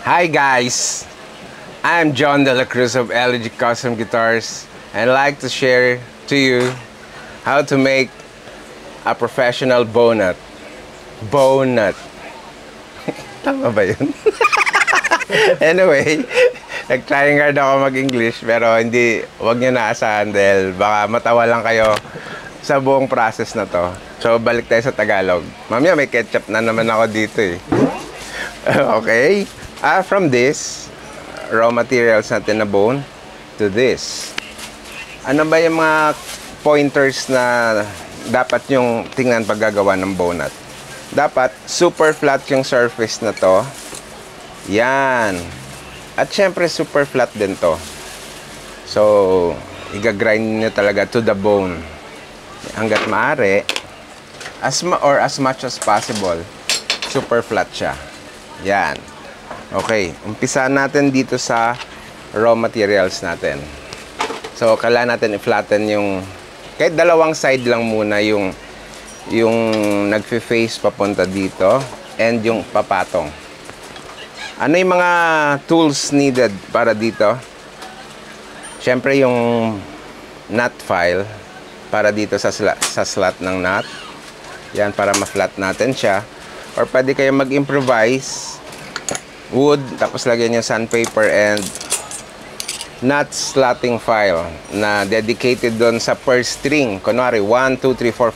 Hi guys, I'm John De La Cruz of LG Custom Guitars and I'd like to share to you how to make a professional bow nut. Bow nut. Tama ba yun? Anyway, nag-trying hard ako mag-English pero hindi, wag nyo naasahan dahil baka matawa lang kayo sa buong process na to. So, balik tayo sa Tagalog. Mamaya may ketchup na naman ako dito eh. Okay? From this, raw materials natin na bone to this. Ano ba yung mga pointers na dapat yung tingnan pag gagawa ng bow nut? Dapat super flat yung surface na to. Yan. At syempre super flat din to. So, i-grind nyo talaga to the bone. Hanggat maaari, as much as possible, super flat siya. Yan. Okay, umpisa natin dito sa raw materials natin. So, kailangan natin i-flatten yung, kahit dalawang side lang muna yung nagfi-face papunta dito and yung papatong. Ano yung mga tools needed para dito? Siyempre yung nut file para dito sa slot ng nut. Yan, para ma-flat natin siya. Or pwede kayo mag-improvise wood, tapos lagyan nyo sandpaper and nut slotting file na dedicated doon sa per string. Kunwari, 1, 2, 3,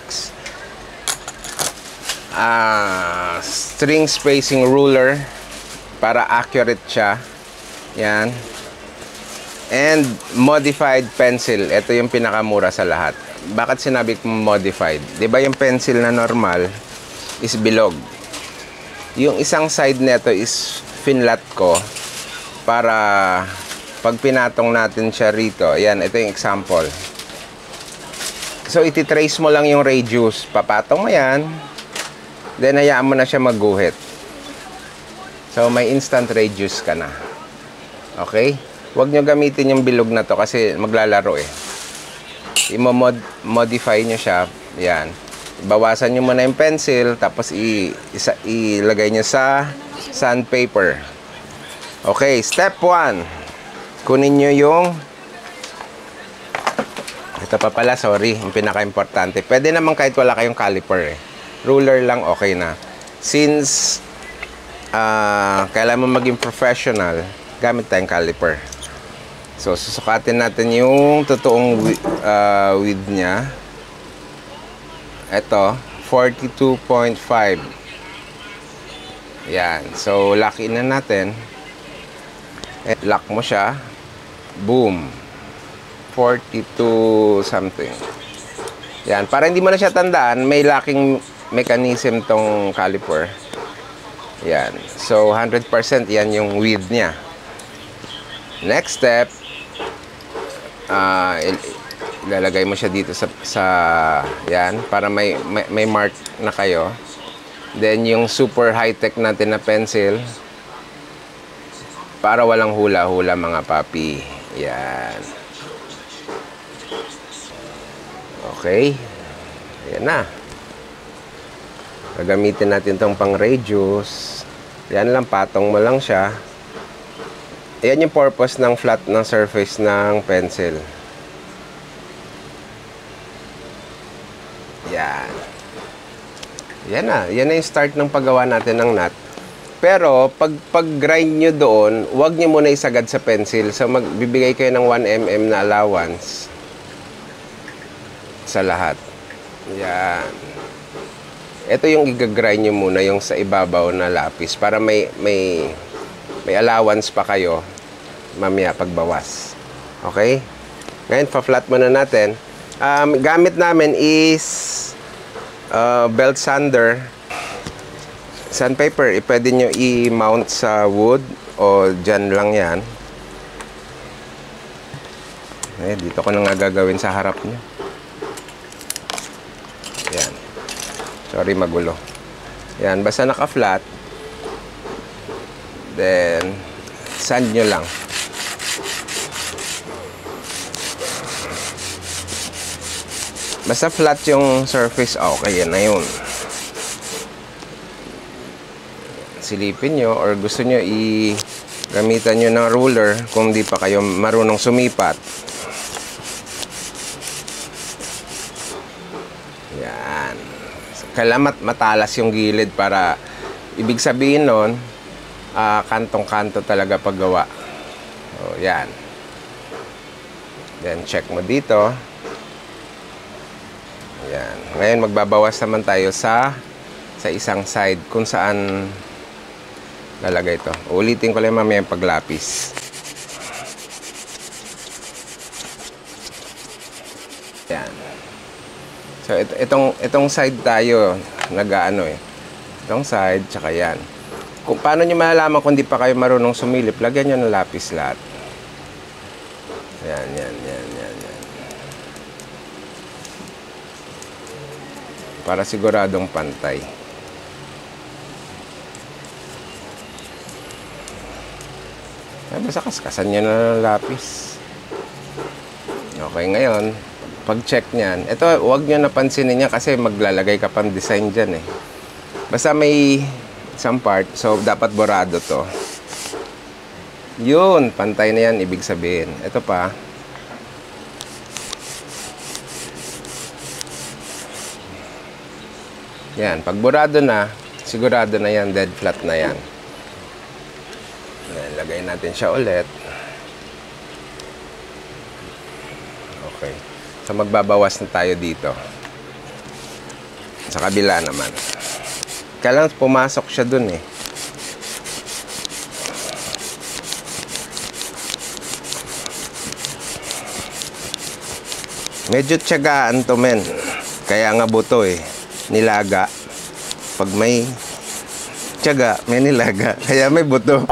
4, 5, 6. String spacing ruler para accurate siya. Yan. And modified pencil. Ito yung pinakamura sa lahat. Bakit sinabi ko modified? Diba yung pencil na normal is bilog. Yung isang side nito is finlat ko para pag pinatong natin siya rito. Ayan, ito yung example. So, ititrace mo lang yung radius. Papatong mo yan. Then, hayaan mo na siya magguhit. So, may instant radius ka na. Okay? Huwag nyo gamitin yung bilog na to kasi maglalaro eh. I-modify nyo siya. Yan. Bawasan nyo muna yung pencil, tapos ilagay nyo sa sandpaper. Okay, step 1. Kunin nyo yung, ito pa pala, sorry, yung pinaka-importante. Pwede naman kahit wala kayong caliper eh. Ruler lang, okay na. Since kailangan mo maging professional, gamit tayong caliper. So, susukatin natin yung totoong width niya. Ito, 42.5. Yan. So, lock in na natin. Lock mo siya. Boom. 42 something. Yan. Para hindi mo na siya tandaan, may locking mechanism tong caliper. Yan. So, 100% yan yung width niya. Next step, ilalagay mo siya dito sa yan, para may mark na kayo. Then, yung super high-tech natin na pencil, para walang hula-hula mga papi. Yan. Okay. Yan na. Gagamitin natin tong pang radius. Yan lang, patong mo lang siya. Yan yung purpose ng flat ng surface ng pencil. Yan. Yan na. Yan na yung start ng paggawa natin ng nut. Pero, pag-grind nyo doon, huwag nyo muna isagad sa pencil. So, magbibigay kayo ng 1 mm na allowance sa lahat. Yan. Ito yung i-grind nyo muna, yung sa ibabaw na lapis, para may allowance pa kayo mamaya pagbawas. Okay? Ngayon, pa-flat muna natin. Gamit namin is belt sander. Sandpaper, pwede nyo i-mount sa wood o dyan lang yan. Dito ko na nga gagawin sa harap nyo. Yan. Sorry, magulo. Yan, basta naka-flat. Then, sand nyo lang. Basta flat yung surface, okay, yan na yun. silipin nyo or gusto nyo gamitan nyo ng ruler kung di pa kayo marunong sumipat. Yan. Kailangan matalas yung gilid para ibig sabihin nun, kantong-kanto talaga paggawa. So, yan. Then, check mo dito. Yan. Ngayon, magbabawas naman tayo sa isang side kung saan lalagay ito. Ulitin ko lang mamaya yung paglapis. Yan. So, itong side tayo nag-ano eh. Itong side, tsaka yan. Kung paano nyo malalaman kung di pa kayo marunong sumilip, lagyan nyo ng lapis lahat. Yan. Para siguradong pantay. Basta kaskasan nyo na ng lapis. Okay, ngayon, pag-check nyan, ito, huwag nyo napansinin niya kasi maglalagay ka pang design dyan eh. Basta may isang part, so dapat borado to. Yun, pantay na yan, ibig sabihin. Ito pa. Yan, pag borado na, sigurado na yan, dead flat na yan. Yan, lagay natin siya ulit. Okay. So, magbabawas na tayo dito. Sa kabila naman. Kailangan pumasok siya dun eh. Medyo tiyagaan to, men. Kaya nga buto eh. Nilaga. Pag may tiyaga, may nilaga. Kaya may buto.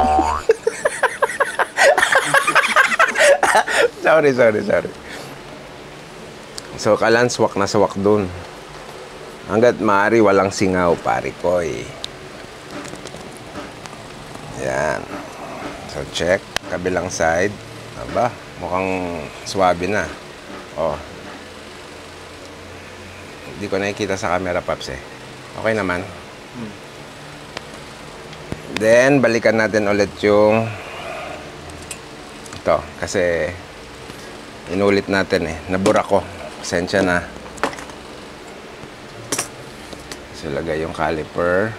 Sorry. So, kailangan swak na swak dun. Hanggat maaari, walang singaw, pare ko eh. Yan. So, check. Kabilang side. Aba, mukhang swabe na. Oh. Hindi ko nakikita sa camera, Paps eh. Okay naman. Then, balikan natin ulit yung ito. Kasi, inulit natin eh. Nabura ko. Pasensya na. So, lagay yung caliper.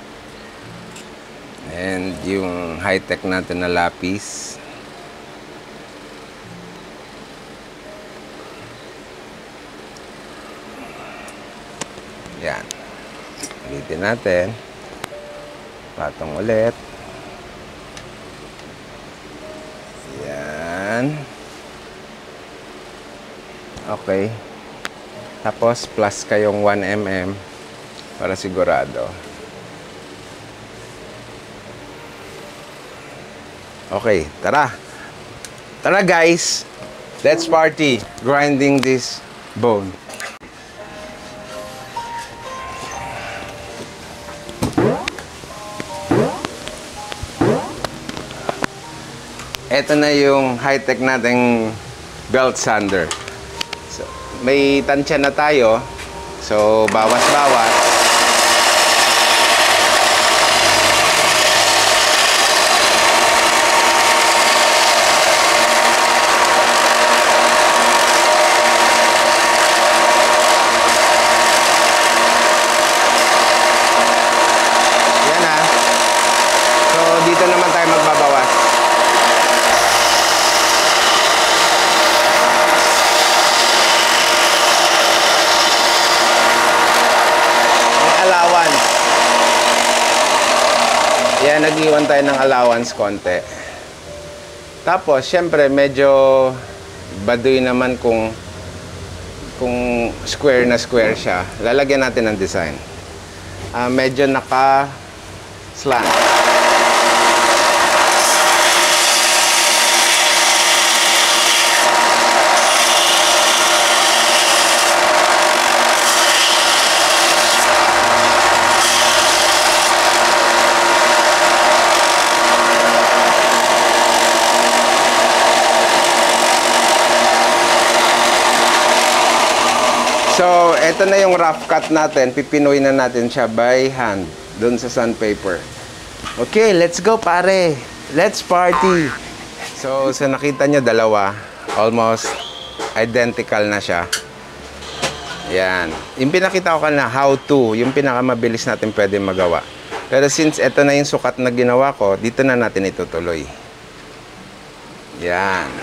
And yung high-tech natin na lapis. Yan. Ulitin natin. Patong ulit. Yan. Okay. Tapos, plus kayong 1 mm para sigurado. Okay, tara. Tara guys. Let's party. Grinding this bone. Ito na yung high-tech nating belt sander. So, may tansya na tayo. So, bawas-bawas. Yan ha. So, dito naman tayo magbabawas. Yan, nag-iwan tayo ng allowance konti. Tapos, syempre, medyo baduy naman kung square na square siya. Lalagyan natin ng design. Medyo naka-slant. So, ito na yung rough cut natin. Pipinoy na natin siya by hand doon sa sandpaper. Okay, let's go pare. Let's party. So, sa nakita nyo, dalawa. Almost identical na siya. Yan. Yung pinakita ko kanina, how to. Yung pinakamabilis natin pwede magawa. Pero since ito na yung sukat na ginawa ko, dito na natin itutuloy. Yan.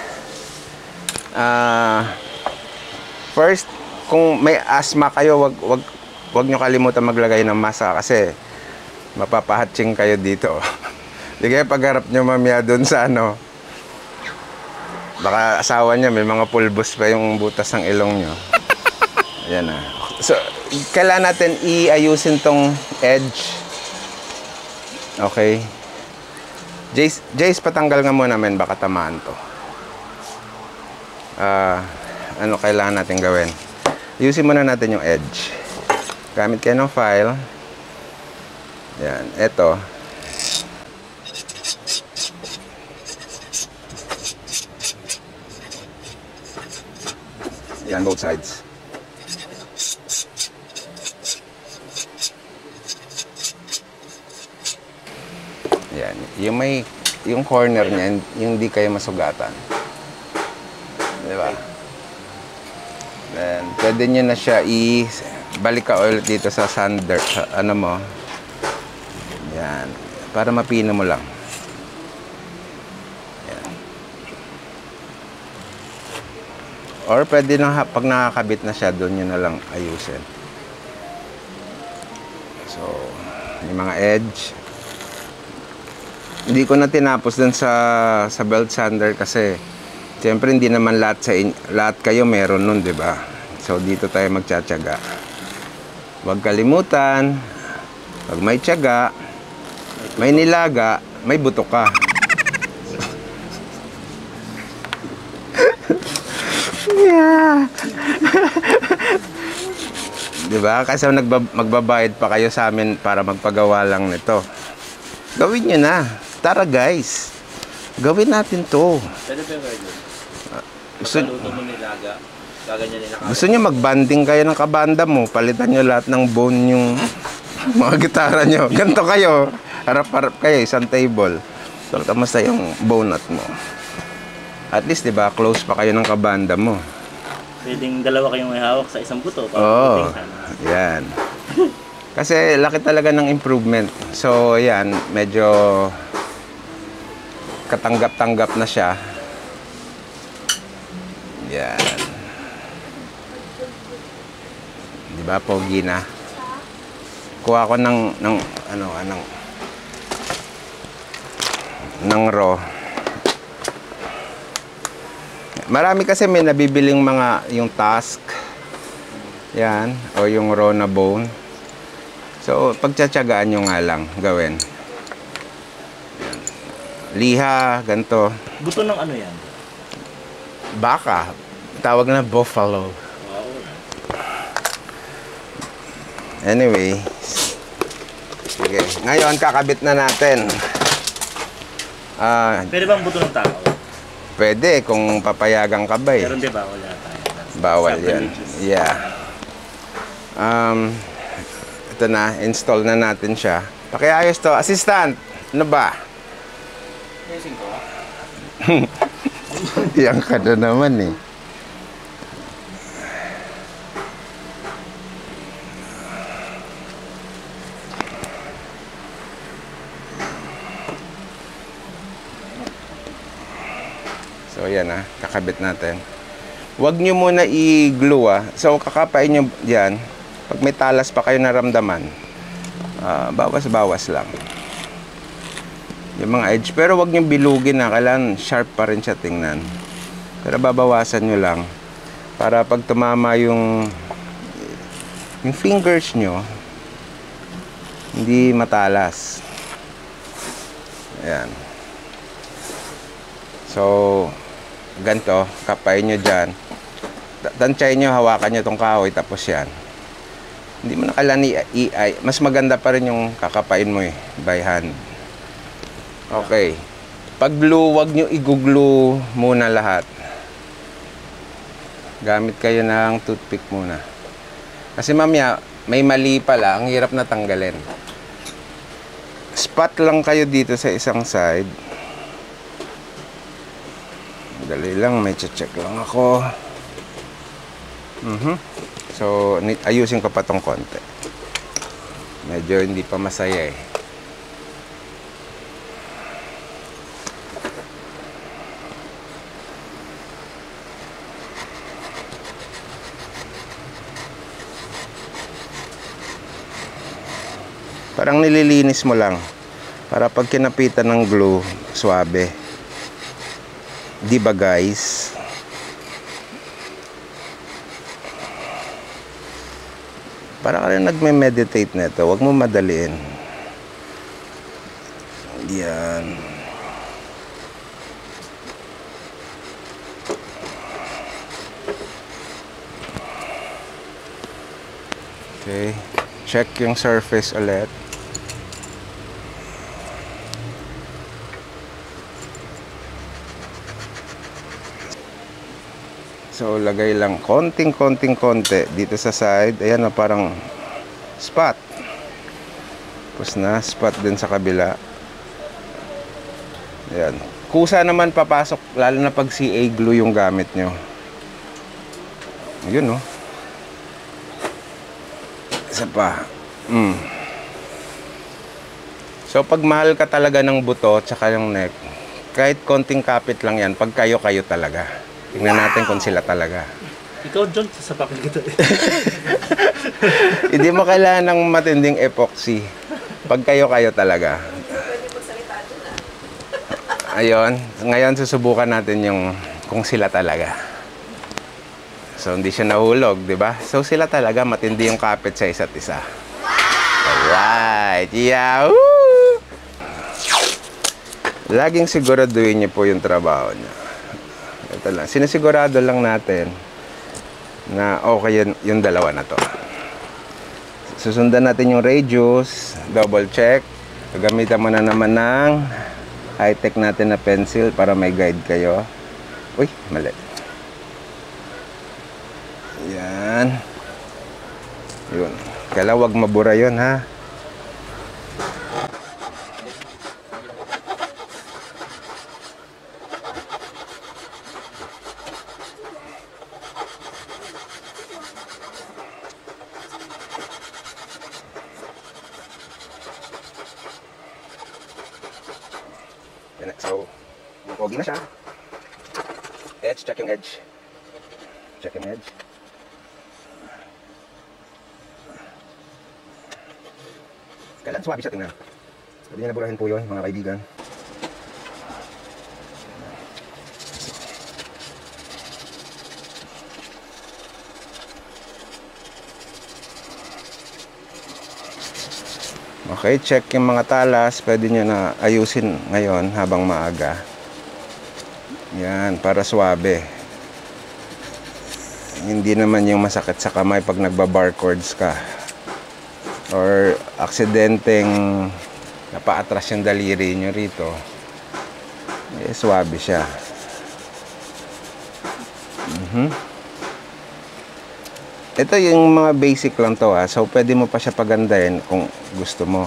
First, kung may asthma kayo, wag nyo kalimutan maglagay ng mask kasi mapapahatching kayo dito. Di kaya pagharap nyo mamaya dun sa ano, baka asawa niya may mga pulbos pa yung butas ng ilong nyo. Ayan na. So, kailangan natin iayusin tong edge. Okay. Jace, patanggal nga muna men, baka tamaan to. Ano kailangan natin gawin? Ayusin muna natin yung edge. Gamit kayo ng file. Yan, eto. Yan, both sides. Yan, yung corner niya, yung di kayo masugatan. Diba? Then, pwede nyo na siya balik ka ulit dito sa sander, sa ano mo. Yan, para mapino mo lang. Yan. Or pwede na, pag nakakabit na siya, doon nyo na lang ayusin. So, yung mga edge. Hindi ko na tinapos dun sa belt sander kasi siyempre hindi naman lahat kayo meron nun, 'di ba? So dito tayo magtsatsaga. Huwag kalimutan, pag may tiyaga, may nilaga, may buto ka. Yeah. 'Di ba? Kasi magbabayad pa kayo sa amin para magpagawa lang nito. Gawin niyo na. Tara guys, gawin natin to. Pwede ba yun? Gusto mo nilaga, gaganyan nila. Gusto nyo mag-banding kayo ng kabanda mo, palitan nyo lahat ng bone yung mga gitara nyo. Ganto kayo, harap-harap kayo, isang table. So, kamusta yung bonut mo? At least, diba, close pa kayo ng kabanda mo. Pwedeng dalawa kayong may hawak sa isang buto. Oo, yan. Kasi laki talaga ng improvement. So, yan, medyo katanggap-tanggap na siya. Yan. Di ba, pogi na? Kuha ko ng raw. Marami kasi may nabibiling mga yung task. Yan, o yung raw na bone. So, pagtsatsagaan nyo nga lang gawin. Yan. Liha, ganito. Buto ng ano yan? Baka. Tawag na buffalo. Wow. Anyway. Sige. Ngayon, kakabit na natin. Pwede bang buto ng tao? Pwede kung papayagan ka ba eh. Pero hindi ba? Wala tayo. Bawal yan. Yeah. Ito na. Install na natin siya. Pakiayos to. Assistant! Ano ba? Ayusin ko. Yang ka na naman eh. So yan kakabit natin. Huwag nyo muna i-glue So kakapain nyo yan. Pag may talas pa kayo naramdaman, bawas-bawas lang yung mga edge. Pero huwag nyo bilugin kailangan sharp pa rin siya tingnan. Pero babawasan nyo lang para pag tumama yung fingers nyo, hindi matalas. Ayan. So, ganito, kapain nyo dyan. Tansyahin nyo, hawakan nyo itong kahoy, tapos yan. Hindi mo na kailangan mas maganda pa rin yung kakapain mo by hand. Okay. Pag glue, wag nyo i-glue muna lahat. Gamit kayo ng toothpick muna. Kasi mamaya, may mali pala, ang hirap na tanggalin. spot lang kayo dito sa isang side. Dali lang, may check lang ako. So, ayusin ko pa tong konti. Medyo hindi pa masaya eh. Parang nililinis mo lang para pag kinapitan ng glue, swabe. Di ba guys? Para ka rin nagme-meditate nito, huwag mo madaliin. Yan. Okay. Check yung surface ulit. So, lagay lang konting dito sa side. Ayan na parang spot. Tapos na, spot din sa kabila. Ayan. Kusa naman papasok, lalo na pag CA glue yung gamit nyo. Yun, no? Isa pa. So, pag mahal ka talaga ng buto, tsaka yung neck, kahit konting kapit lang yan, pag kayo talaga. Tingnan natin kung sila talaga. Ikaw, John, sasapakin kita eh. Hindi mo kailangan ng matinding epoxy. Pag kayo talaga. Ayun. Ngayon, susubukan natin yung kung sila talaga. So, hindi siya nahulog, di ba? So, sila talaga matindi yung kapit sa isa't isa. Alright. Yahoo! Laging siguraduhin niyo po yung trabaho niya. Ito lang. Sinisigurado lang natin na okay yung dalawa na to. Susundan natin yung radius, double check. Gagamitan mo na naman ng high-tech natin na pencil para may guide kayo. Uy, mali. Yan. Yun. Kailangan wag mabura yun, ha? So, pogi na siya. Edge, check yung edge. Check yung edge. Kailan swabe siya, tingnan. Pwede niya naburahin po yun, mga kaibigan. Okay, check yung mga talas. Pwede nyo na ayusin ngayon habang maaga. Yan, para swabe. Hindi naman yung masakit sa kamay pag nagba-barcodes ka. Or aksidenteng napaatras yung daliri nyo rito. Eh, swabe siya. Ito yung mga basic lang to, ha. So, pwede mo pa siya pagandahin kung gusto mo.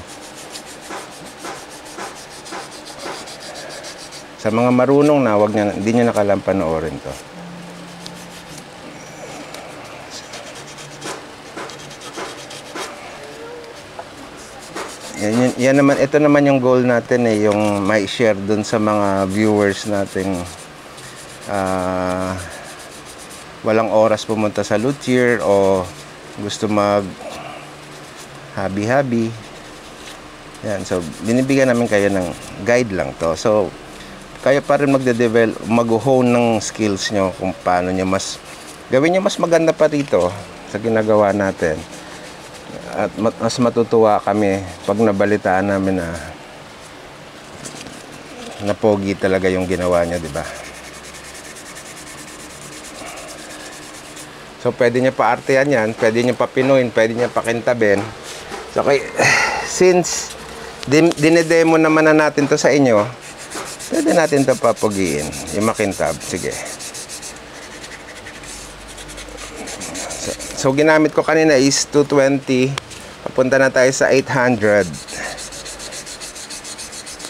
Sa mga marunong na, hindi nyo nakalang panoorin to. Yan naman, ito naman yung goal natin eh, yung may share dun sa mga viewers nating walang oras pumunta sa luthier o gusto mag hobby. Yan, so binibigyan namin kayo ng guide lang to. So kayo pa rin mag-hone ng skills nyo kung paano nyo gawin nyo mas maganda pa rito sa ginagawa natin. At mas matutuwa kami pag nabalitaan namin na pogi talaga yung ginawa nyo, di ba? So, pwede nyo pa-artehan yan, pwede nyo pa-pinuin, pwede nyo pa-kintabin. So, okay, since dinedemo naman na natin to sa inyo, pwede natin to papugiin, yung makintab. Sige. So, ginamit ko kanina is 220. Papunta na tayo sa 800.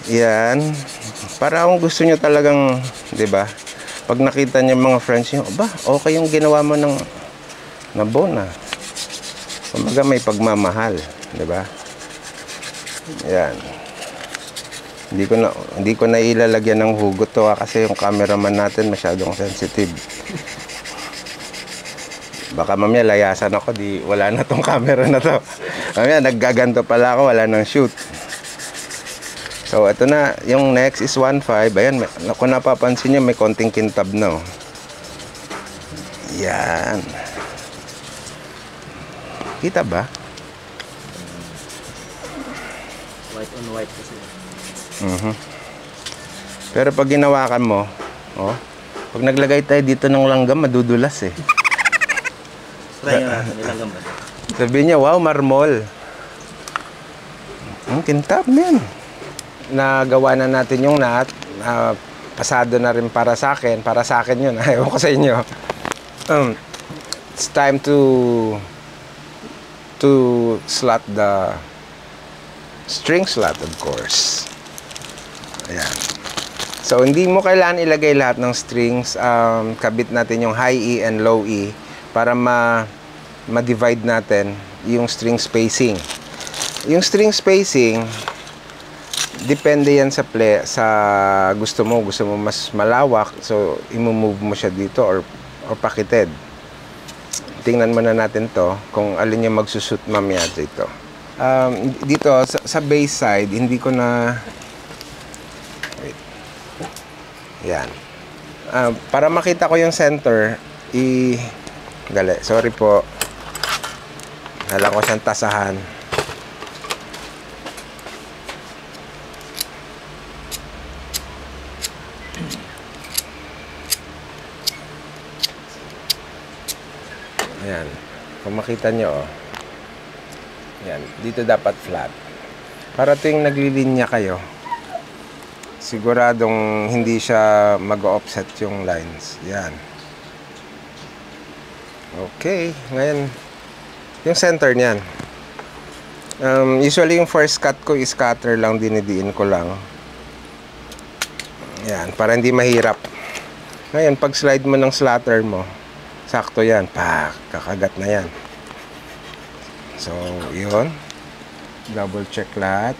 Yan. Para kung gusto nyo talagang, di ba? Pag nakita niyo mga friends nyo, ba, okay yung ginawa mo ng na bone ah. Kumbaga may pagmamahal, di ba? Yan. Hindi ko na ilalagyan ng hugot to kasi yung cameraman natin masyadong sensitive. Baka mamaya layasan ako, wala na tong camera na to. Mamaya naggaganto pala ako, wala nang shoot. So ito na, yung next is 1.5. Ayan, kung napapansin nyo, may konting kintab na oh. Yan. Kita ba? White on white kasi. Pero pag ginawakan mo, oh, pag naglagay tayo dito ng langgam, madudulas eh. Try nyo natin, ilanggam ba? Sabihin niya, wow, marmol. Kintab man. Nagawa na natin yung nut. Pasado na rin para sa akin. Para sa akin yun. Ayaw ko sa inyo. It's time to slot the string slot, of course. Ayan. So, hindi mo kailangan ilagay lahat ng strings. Kabit natin yung high E and low E para ma-divide natin yung string spacing. Yung string spacing, depende yan sa gusto mo mas malawak, so i-move mo siya dito or pakited. Tingnan muna natin to kung alin yung magsushoot mamaya dito. Dito sa base side, hindi ko na wait. Yan. Para makita ko yung center, dali, sorry po. Hala ko siyang tasahan. Ayan. Kung makita nyo, oh. Ayan. Dito dapat flat. Para tuwing naglilinya kayo, siguradong hindi siya mag-offset yung lines. Ayan. Okay. Ngayon, yung center niyan. Usually, yung first cut ko is cutter lang, dinidiin ko lang. Ayan. Para hindi mahirap. Ngayon, pag slide mo ng slatter mo, sakto yan. Kakagat na yan. So, yun. Double check lahat.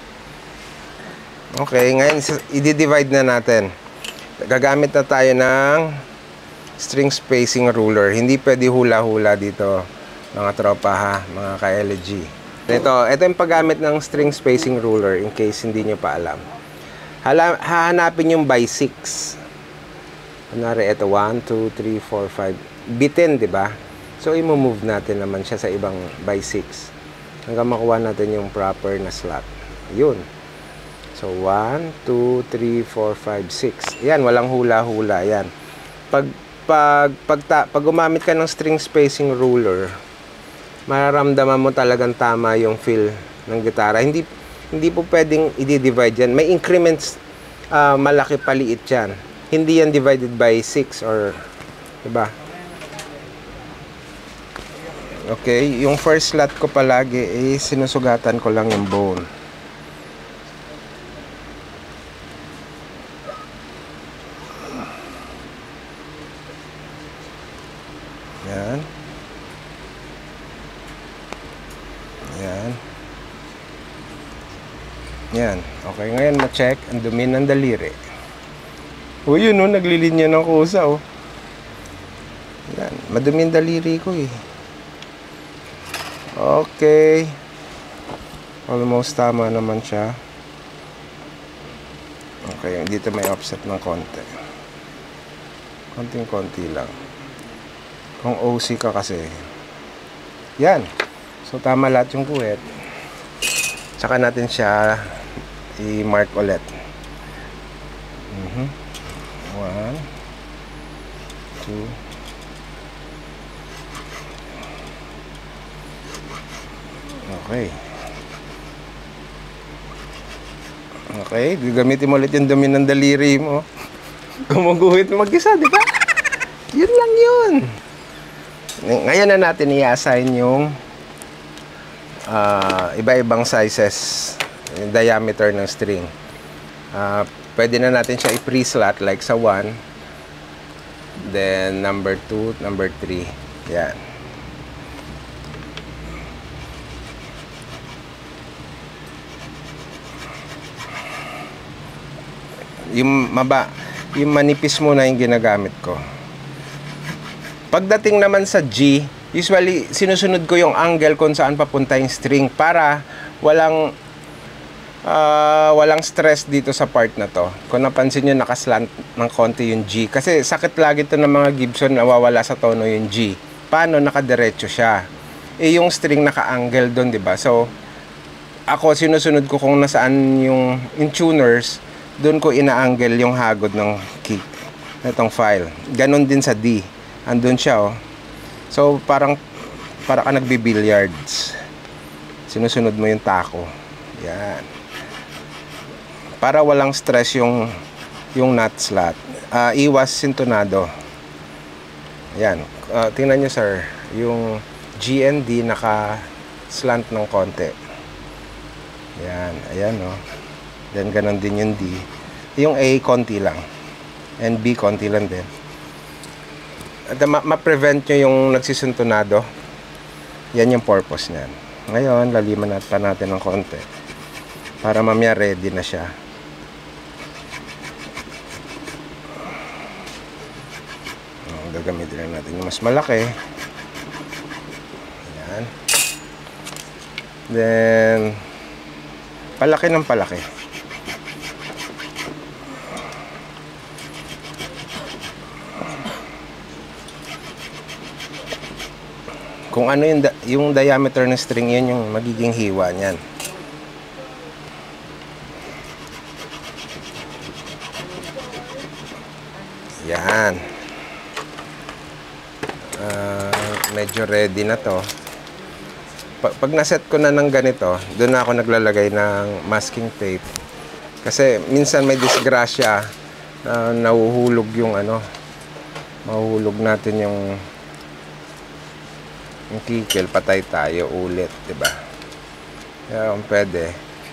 Okay, ngayon, i-divide na natin. Gagamit na tayo ng string spacing ruler. Hindi pwede hula-hula dito, mga tropa ha, mga ka-LG. Ito yung paggamit ng string spacing ruler in case hindi nyo pa alam. Hahanapin yung by 6. Kunwari, ito, 1, 2, 3, 4, 5. Bitin, di ba? So, i-move natin naman siya sa ibang by 6. Hanggang makuha natin yung proper na slot. Yun. So, 1, 2, 3, 4, 5, 6. Yan, walang hula-hula. Yan. Pag gumamit ka ng string spacing ruler, mararamdaman mo talagang tama yung feel ng gitara. Hindi po pwedeng i-divide yan. May increments, malaki paliit yan. Hindi yan divided by 6 or, diba? Okay, yung first slot ko palagi sinusugatan ko lang yung bone. Yan. Yan. Yan. Okay, ngayon ma-check ang dumi ng daliri. Yun oh, naglilinya ng kusa oh. Yan, madumi ang daliri ko eh. Okay. Almost tama naman siya. Okay, dito may offset ng konti. Konting-konti lang. Kung OC ka kasi. Yan. So, tama lahat yung guhit. Tsaka natin siya i-mark ulit. 1, 2, okay. Okay, gagamitin mo ulit yung dumi ng daliri mo. Gumuguhit mag-isa, di ba? Yun lang yun. Ngayon na natin i-assign yung iba-ibang sizes, yung diameter ng string. Pwede na natin siya i-pre-slot like sa 1. Then, number 2, number 3. Yan. Yung manipis muna yung ginagamit ko. Pagdating naman sa G, usually sinusunod ko yung angle kung saan papunta yung string para walang stress dito sa part na to. Kung napansin nyo, nakaslant ng konti yung G. Kasi sakit lagi to ng mga Gibson, nawawala sa tono yung G. Paano? Nakadiretso siya. Yung string naka-angle doon, di ba? So, ako sinusunod ko kung nasaan yung tuners, doon ko ina-angle yung hagod ng kick itong file. Ganon din sa D. Andun siya, oh. So, para ka nagbi-billiards. Sinusunod mo yung tako. Yan. Para walang stress yung nut slot. Iwas sintonado. Yan. Tingnan nyo, sir. Yung G and D naka-slant ng konti. Yan. Ayan, oh. Then, ganon din yung D. Yung A, konti lang. And B, konti lang din. At ma-prevent nyo yung nagsisuntunado. Yan yung purpose niyan. Ngayon, laliman pa natin ng konti. Para mamaya ready na siya. Gagamitin na natin yung mas malaki. Yan. Then, palaki ng palaki. Kung ano yung diameter ng string, yun yung magiging hiwa niyan. Yan. Medyo ready na to. Pag naset ko na ng ganito, doon na ako naglalagay ng masking tape. Kasi minsan may disgrasya, nahuhulog yung mahuhulog natin yung kikil, patay tayo ulit, diba? Kaya kung pwede,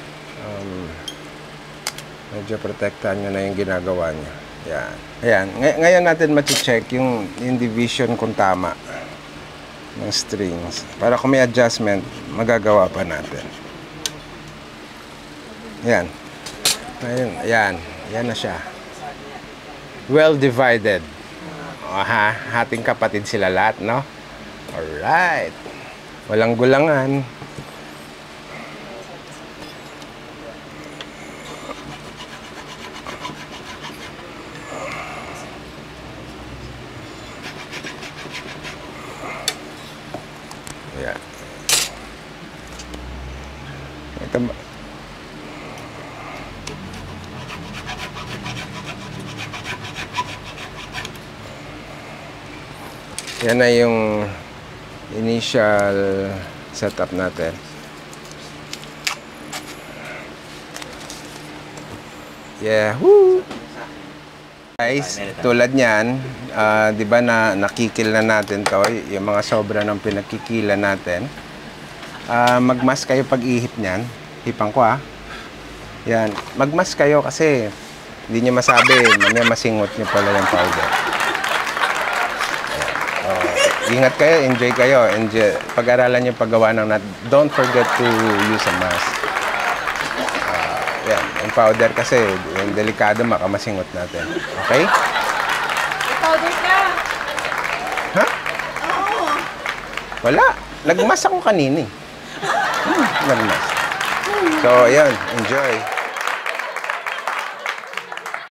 medyo protektahan nyo na yung ginagawa nyo. Yan. Ayan. Ngayon natin ma-check yung division kung tama ng strings. Para kung may adjustment, magagawa pa natin. Yan. Ngayon, ayan. Yan na siya. Well divided. Hating kapatid sila lahat, no? Alright. Walang gulangan. Ayan. Ito ba? Yan na yung initial setup natin. Yahoo! Guys, tulad niyan, 'di ba nakikil na natin 'to, yung mga sobra ng pinagkikilan natin. Magmas kayo pag ihip niyan. Hipan ko Yan, magmas kayo kasi hindi niyo masabi, mamaya masingot niyo pala yung powder. Ingat kayo, enjoy kayo. Pag-aralan yung paggawa ng nut. Don't forget to use a mask. Yan, yung powder kasi, yung delikado, makamasingot natin. Okay? Powder ka! Ha? Oo! Wala. Nagmas ako kanina. Nagmas. So, yan. Enjoy.